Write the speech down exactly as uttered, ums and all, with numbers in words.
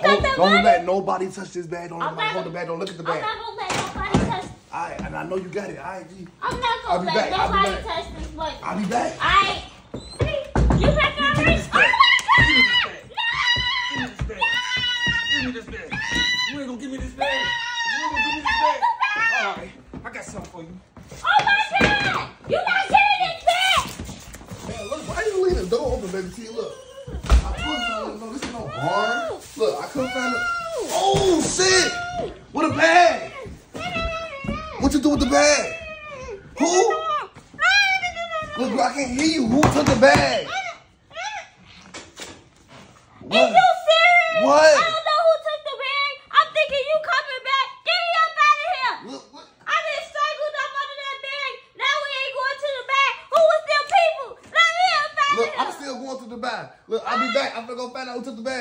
got the money. Don't let nobody touch this bag. Don't let I'm nobody not hold the gonna- bag. Don't look at the bag. I'm not gonna let nobody touch. All right, and I know you got it. All right, G. I'm not I'll gonna be let back. I'll be nobody back. touch this money. I'll be back. Alright. You back already? this Oh bag. my God! Give me this bag. Give me this bag. You ain't gonna give me this bag. You ain't gonna give me this bag. All right, I got something for you. Oh my God! You not getting this back! Man, look, why you leaving the door open, baby T? Look. I told you, no, this is no harm. Look, I couldn't find it. Oh, shit! With a bag. What you do with the bag? Who? Look, bro, I can't hear you. Who took the bag? What? Is you serious? What? I don't know who took the bag. I'm thinking you coming back. Get me up out of here. Look, what? I been strangled up under that bag. Now we ain't going to the bag. Who was them people? Let me up out of Look, here. I'm still going to the bag. Look, I'll be back. I'm gonna go find out who took the bag.